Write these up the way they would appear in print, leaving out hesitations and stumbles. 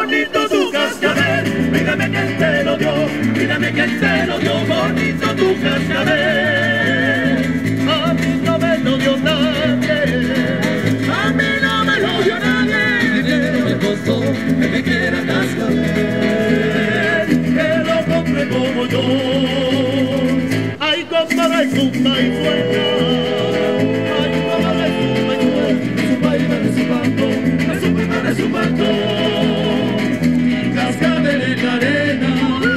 bonito tu cascabel. Dígame quién te lo dio, dígame quién te lo dio, bonito tu cascabel. A mí no me lo dio nadie, a mí no me lo dio nadie. Dinero me costó que me quiera cascabel, que lo compre como yo. Ay, como de zumba y suena, ay, como de zumba y suena, zumba y va resumando, zumba y va resumando, y cascabel en la arena.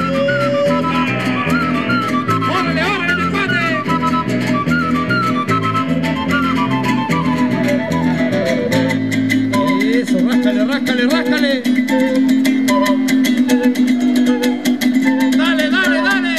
¡Órale, órale, mi padre! Eso, ráscale, ráscale, ráscale. Dale, dale, dale.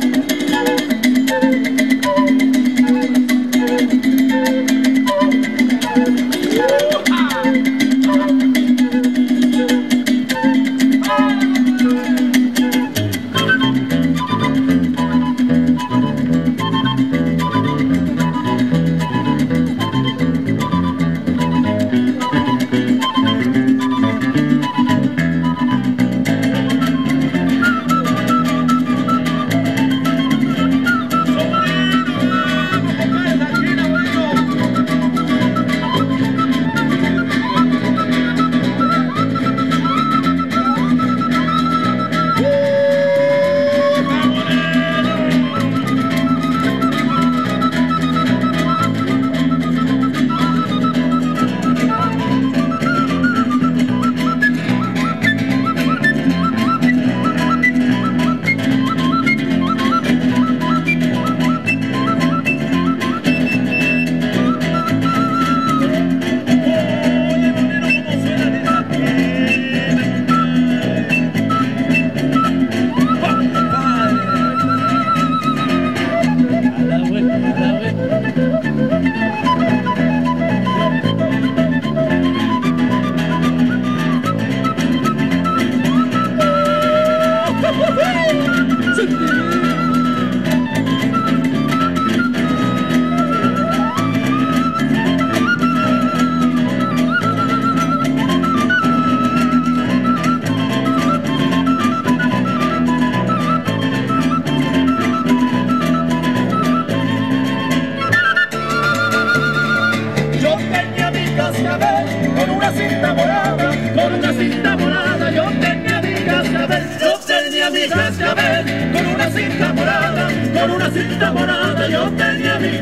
Con una cinta morada, con una cinta morada, yo tenía mi cascabel, yo tenía mi cascabel, con una cinta morada, con una cinta morada, yo tenía mi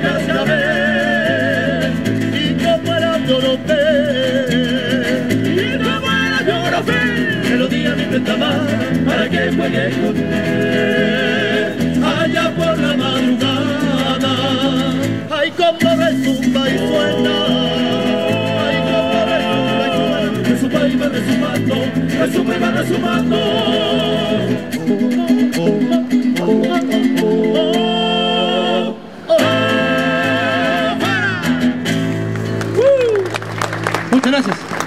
cascabel. Y como era yo no sé, y como era yo no sé, se lo di a mi prestamada para que juegue con él, allá por la madrugada, ay como resumba y suena. Y va resumando, resume y va resumando. Muchas gracias.